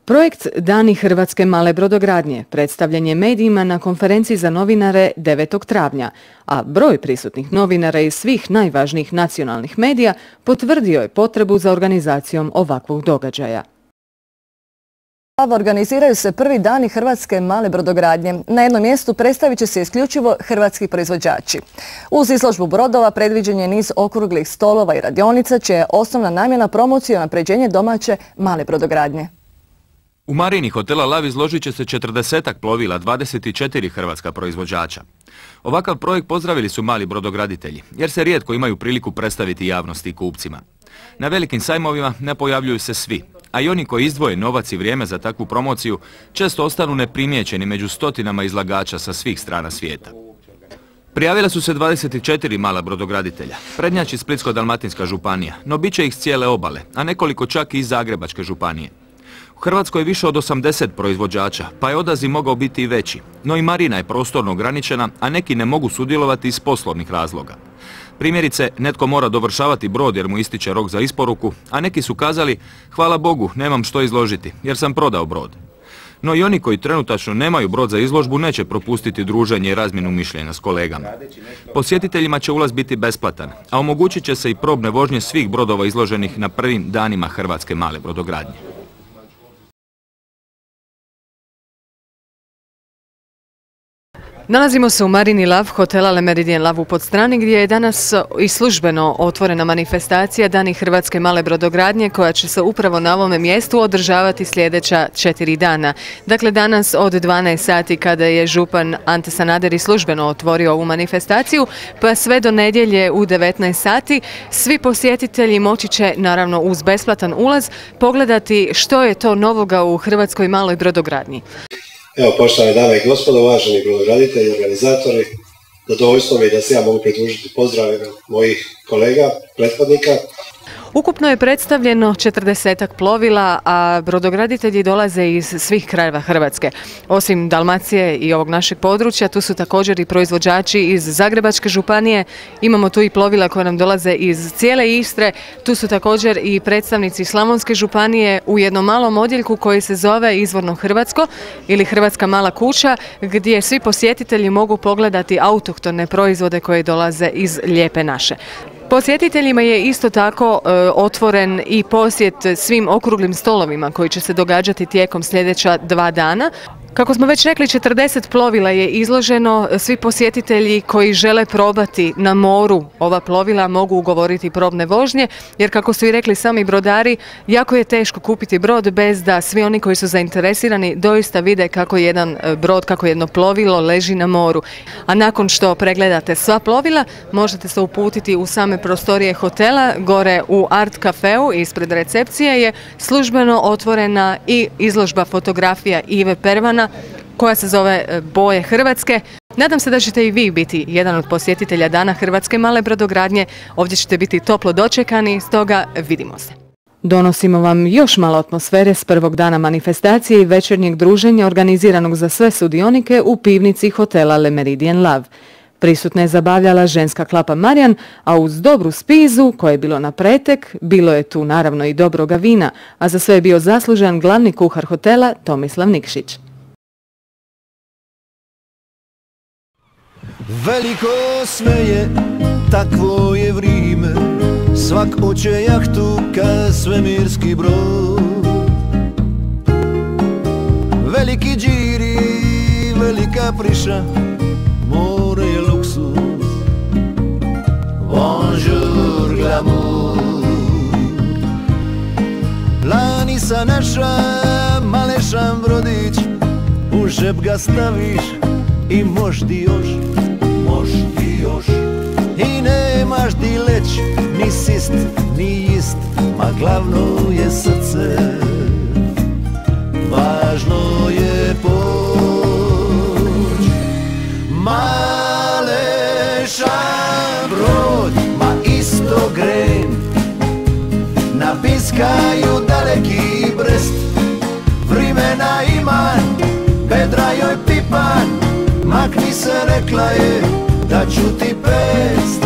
Projekt Dani hrvatske male brodogradnje predstavljen je medijima na konferenciji za novinare 9. travnja, a broj prisutnih novinara iz svih najvažnijih nacionalnih medija potvrdio je potrebu za organizacijom ovakvog događaja. Organiziraju se prvi dani hrvatske male brodogradnje. Na jednom mjestu predstavit će se isključivo hrvatski proizvođači. Uz izložbu brodova predviđen je niz okruglih stolova i radionica, čija je osnovna namjena promocija i unapređenje domaće male brodogradnje. U marini hotela Lav izložit će se 40 plovila, 24 hrvatska proizvođača. Ovakav projekt pozdravili su mali brodograditelji, jer se rijetko imaju priliku predstaviti javnosti i kupcima. Na velikim sajmovima ne pojavljuju se svi, a i oni koji izdvoje novac i vrijeme za takvu promociju često ostanu neprimijećeni među stotinama izlagača sa svih strana svijeta. Prijavila su se 24 mala brodograditelja, prednjači Splitsko-dalmatinska županija, no bit će ih s cijele obale, a nekoliko čak i iz Zagrebačke županije. U Hrvatskoj je više od 80 proizvođača, pa je odaziv mogao biti i veći, no i marina je prostorno ograničena, a neki ne mogu sudjelovati iz poslovnih razloga. Primjerice, netko mora dovršavati brod jer mu ističe rok za isporuku, a neki su kazali, hvala Bogu, nemam što izložiti, jer sam prodao brod. No i oni koji trenutačno nemaju brod za izložbu neće propustiti druženje i razmjenu mišljenja s kolegama. Posjetiteljima će ulaz biti besplatan, a omogućit će se i probne vožnje svih brodova izloženih na prvim danima hrvatske male brodogradnje. Nalazimo se u marini Lav, hotela Le Méridien Lav u Podstrani, gdje je danas i službeno otvorena manifestacija Dani hrvatske male brodogradnje, koja će se upravo na ovome mjestu održavati sljedeća 4 dana. Dakle, danas od 12 sati kada je župan Ante Sanader i službeno otvorio ovu manifestaciju, pa sve do nedjelje u 19 sati, svi posjetitelji moći će, naravno uz besplatan ulaz, pogledati što je to novoga u hrvatskoj maloj brodogradnji. Evo, poštovane dame i gospodo, uvaženi brodograditelji, organizatori, zadovoljstvo mi je da se ja mogu pridružiti pozdravima mojih kolega, prethodnika. Ukupno je predstavljeno 40 plovila, a brodograditelji dolaze iz svih krajeva Hrvatske. Osim Dalmacije i ovog našeg područja, tu su također i proizvođači iz Zagrebačke županije. Imamo tu i plovila koja nam dolaze iz cijele Istre. Tu su također i predstavnici Slavonske županije u jednom malom odjeljku koji se zove Izvorno Hrvatsko ili Hrvatska mala kuća, gdje svi posjetitelji mogu pogledati autohtone proizvode koje dolaze iz lijepe naše. Posjetiteljima je isto tako otvoren i posjet svim okruglim stolovima koji će se događati tijekom sljedeća 2 dana. Kako smo već rekli, 40 plovila je izloženo. Svi posjetitelji koji žele probati na moru ova plovila mogu ugovoriti probne vožnje, jer kako su i rekli sami brodari, jako je teško kupiti brod bez da svi oni koji su zainteresirani doista vide kako jedan brod, kako jedno plovilo leži na moru. A nakon što pregledate sva plovila, možete se uputiti u same prostorije hotela. Gore u Art Cafeu ispred recepcije je službeno otvorena i izložba fotografija Ive Pervana, koja se zove Boje Hrvatske. Nadam se da ćete i vi biti jedan od posjetitelja Dana hrvatske male brodogradnje. Ovdje ćete biti toplo dočekani, stoga vidimo se. Donosimo vam još malo atmosfere s prvog dana manifestacije i večernjeg druženja organiziranog za sve sudionike u pivnici hotela Le Méridien Lav. Prisutne je zabavljala ženska klapa Marijan, a uz dobru spizu, koje je bilo na pretek, bilo je tu naravno i dobroga vina, a za sve je bio zaslužan glavni kuhar hotela Tomislav Nikšić. Veliko sve je, takvo je vrime, svak oće jahtu ka svemirski brod. Veliki džiri, velika priša, more je luksuz. Bonjour glamour. Lanica naša, malešan brodić, u žep ga staviš i mož ti još, i nemaš di leć, ni sist, ni jest, ma glavno je srce, važno je poć. Malešan brod, ma isto gren, napiskaju daleki Brest, vrimena iman, bedra joj pipan, makni se, rekla je, da ću ti pest.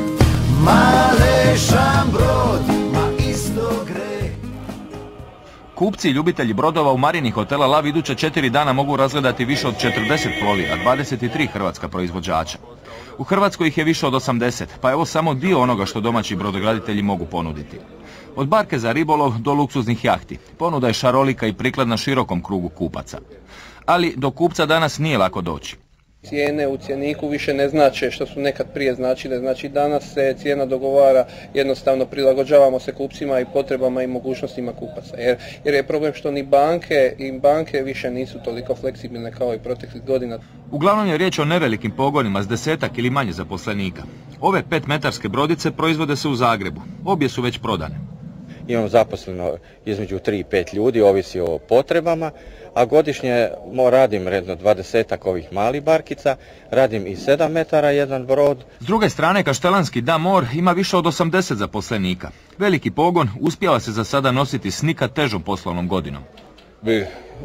Malešan brod, ma isto gre. Kupci i ljubitelji brodova u marini hotela Lav iduće 4 dana mogu razgledati više od 40 plovila, 23 hrvatska proizvođača. U Hrvatskoj ih je više od 80, pa evo samo dio onoga što domaći brodograditelji mogu ponuditi. Od barke za ribolov do luksuznih jahti, ponuda je šarolika i prikladna širokom krugu kupaca. Ali do kupca danas nije lako doći. Cijene u cjeniku više ne znače što su nekad prije značile, znači danas se cijena dogovara, jednostavno prilagođavamo se kupcima i potrebama i mogućnostima kupaca. Jer je problem što ni banke više nisu toliko fleksibilne kao i proteklih godina. Uglavnom je riječ o nevelikim pogonima s 10 ili manje zaposlenika. Ove 5-metarske brodice proizvode se u Zagrebu, obje su već prodane. Imam zaposleno između 3 i 5 ljudi, ovisi o potrebama, a godišnje radim redno 20-ak ovih malih barkica, radim i 7 metara jedan brod. S druge strane, kaštelanski Damor ima više od 80 zaposlenika. Veliki pogon uspijeva se za sada nositi s nikad težom poslovnom godinom. Bi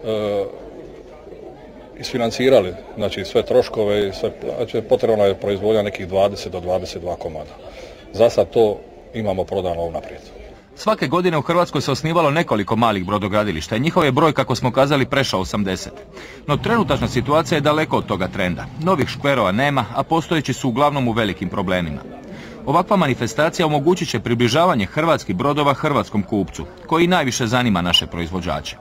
isfinancirali znači, sve troškove, znači, potrebna je proizvodnja nekih 20 do 22 komada. Za sad to imamo prodano unaprijed. Svake godine u Hrvatskoj se osnivalo nekoliko malih brodogradilišta i njihov je broj, kako smo kazali, prešao 80. No trenutačna situacija je daleko od toga trenda. Novih škverova nema, a postojeći su uglavnom u velikim problemima. Ovakva manifestacija omogućit će približavanje hrvatskih brodova hrvatskom kupcu, koji najviše zanima naše proizvođače.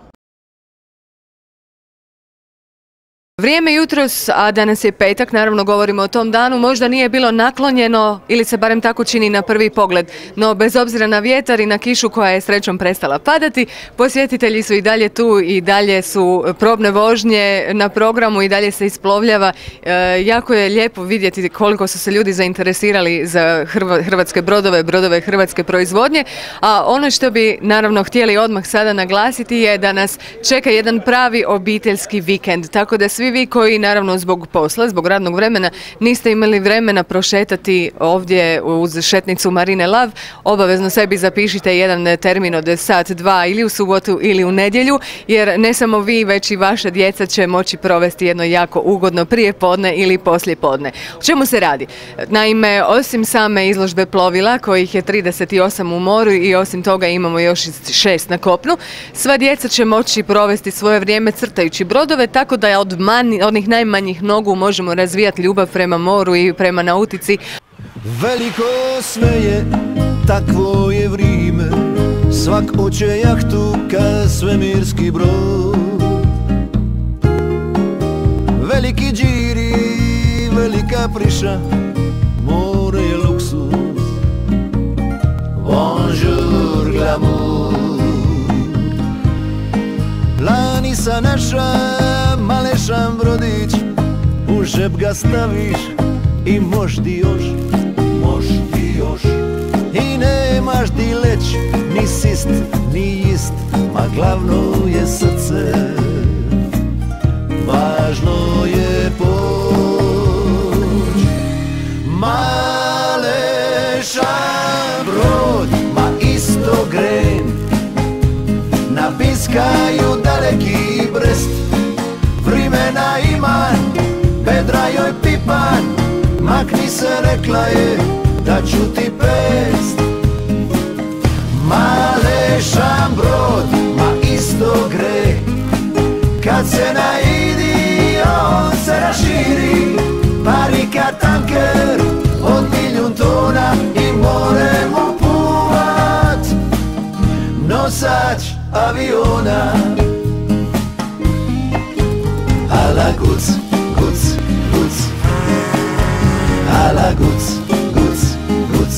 Vrijeme jutros, a danas je petak, naravno govorimo o tom danu, možda nije bilo naklonjeno, ili se barem tako čini na prvi pogled, no bez obzira na vjetar i na kišu koja je srećom prestala padati, posjetitelji su i dalje tu, i dalje su probne vožnje na programu, i dalje se isplovljava. Jako je lijepo vidjeti koliko su se ljudi zainteresirali za hrvatske brodove hrvatske proizvodnje, a ono što bi naravno htjeli odmah sada naglasiti je da nas čeka jedan pravi obiteljski vikend, tako da svi vi koji naravno zbog posla, zbog radnog vremena niste imali vremena prošetati ovdje uz šetnicu Marine Lav, obavezno sebi zapišite jedan termin od sat, dva, ili u subotu ili u nedjelju, jer ne samo vi, već i vaša djeca će moći provesti jedno jako ugodno prijepodne ili poslijepodne. O čemu se radi? Naime, osim same izložbe plovila, kojih je 38 u moru i osim toga imamo još 6 na kopnu, sva djeca će moći provesti svoje vrijeme crtajući brodove, tako da je od onih najmanjih nogu možemo razvijati ljubav prema moru i prema nautici. Veliko sve je, takvo je vrijeme, svak oće jahtu ka svemirski brod. Veliki džiri, velika priša, more je luksuz, bonjour glamour. Lani sa naša malešan brodić, u žep ga staviš i moš ti još, i nemaš ti leć, ni sist, ni jist, ma glavno je srce, važno je poć. Malešan brod, ma isto gren, na Biskaju daleki Brest, vrimena iman, bedra joj pipan, makni se, rekla je, da ću ti pest. Malešan brod, ma isto gre, kad se naidi, on se raširi, parika tanker, od milijun tona i moremo puvat, nosač aviona. Ala guc, guc, guc, ala guc, guc, guc,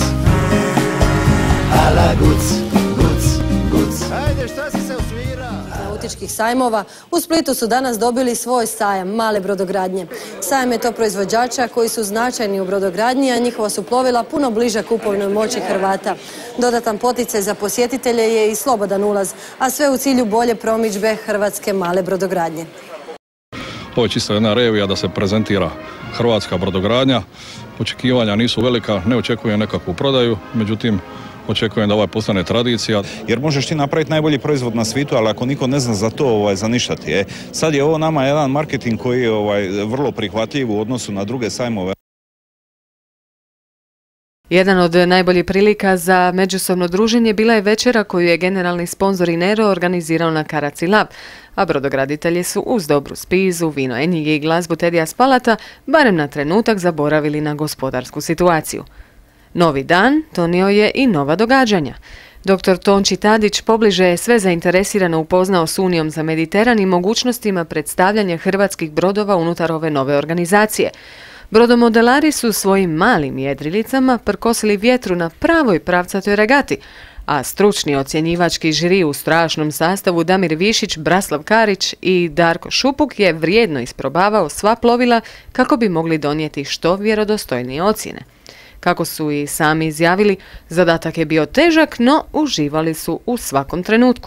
ala guc, guc, guc. Ajde, šta si se usvira? Nautičkih sajmova u Splitu su danas dobili svoj sajam male brodogradnje. Sajam je to proizvođača koji su značajni u brodogradnji, a njihova su plovila puno bliža kupovnoj moći Hrvata. Dodatan poticaj za posjetitelje je i slobodan ulaz, a sve u cilju bolje promidžbe hrvatske male brodogradnje. Ovo je čisto jedna revija da se prezentira hrvatska brodogradnja. Očekivanja nisu velika, ne očekujem nekakvu prodaju, međutim očekujem da ovaj postane tradicija. Jer možeš ti napraviti najbolji proizvod na svijetu, ali ako niko ne zna za to, za ništa ti je. Sad je ovo nama jedan marketing koji je vrlo prihvatljiv u odnosu na druge sajmove. Jedan od najboljih prilika za međusobno druženje bila je večera koju je generalni sponzor Inero organizirao na Karaci Lav, a brodograditelji su uz dobru spizu, vino Enije i glazbu Tedija Spalata barem na trenutak zaboravili na gospodarsku situaciju. Novi dan donio je i nova događanja. Dr. Tonči Tadić pobliže je sve zainteresirano upoznao s Unijom za Mediteran i mogućnostima predstavljanja hrvatskih brodova unutar ove nove organizacije. Brodomodelari su svojim malim jedrilicama prkosili vjetru na pravoj pravcatoj regati, a stručni ocjenjivački žiri u strašnom sastavu Damir Višić, Braslav Karić i Darko Šupuk je vrijedno isprobavao sva plovila kako bi mogli donijeti što vjerodostojnije ocjene. Kako su i sami izjavili, zadatak je bio težak, no uživali su u svakom trenutku.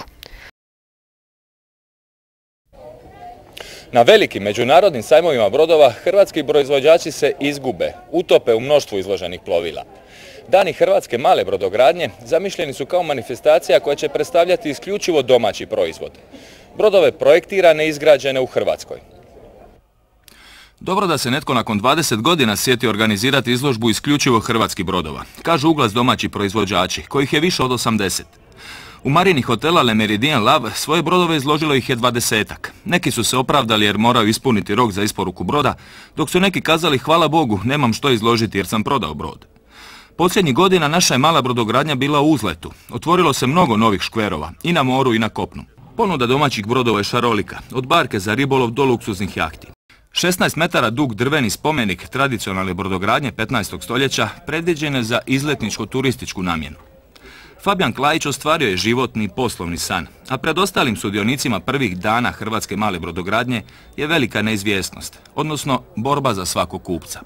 Na velikim međunarodnim sajmovima brodova hrvatski proizvođači se izgube, utope u mnoštvu izloženih plovila. Dani hrvatske male brodogradnje zamišljeni su kao manifestacija koja će predstavljati isključivo domaći proizvod. Brodove projektirane i izgrađene u Hrvatskoj. Dobro da se netko nakon 20 godina sjeti organizirati izložbu isključivo hrvatskih brodova, kažu uglas domaći proizvođači, kojih je više od 80. U marini hotela Le Méridien Lav svoje brodove izložilo ih je 20-ak. Neki su se opravdali jer moraju ispuniti rok za isporuku broda, dok su neki kazali hvala Bogu, nemam što izložiti jer sam prodao brod. Posljednjih godina naša je mala brodogradnja bila u uzletu. Otvorilo se mnogo novih škverova, i na moru i na kopnu. Ponuda domaćih brodova je šarolika, od barke za ribolov do luksuznih jahti. 16 metara dug drveni spomenik tradicionalne brodogradnje 15. stoljeća predviđen je za izletničko-turističku namjenu. Fabijan Klajić ostvario je životni poslovni san, a pred ostalim sudionicima prvih dana hrvatske male brodogradnje je velika neizvjesnost, odnosno borba za svakog kupca.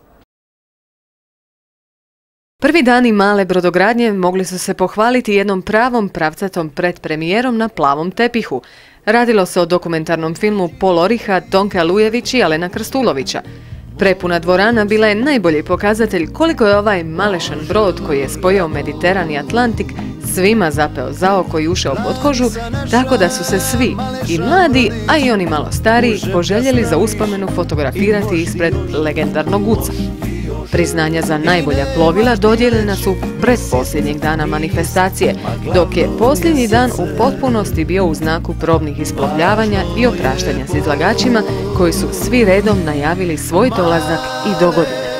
Prvi dani male brodogradnje mogli su se pohvaliti jednom pravom pravcatom predpremijerom na plavom tepihu. Radilo se o dokumentarnom filmu Pol Oriha, Tonke Alujević i Alena Krstulovića. Prepuna dvorana bila je najbolji pokazatelj koliko je ovaj malešan brod koji je spojio Mediteran i Atlantik svima zapeo za oko i ušao pod kožu, tako da su se svi, i mladi, a i oni malo stariji, poželjeli za uspomenu fotografirati ispred legendarnog Guca. Priznanja za najbolja plovila dodijeljena su pred posljednjeg dana manifestacije, dok je posljednji dan u potpunosti bio u znaku probnih isplovljavanja i opraštanja s izlagačima koji su svi redom najavili svoj dolazak i dogodine.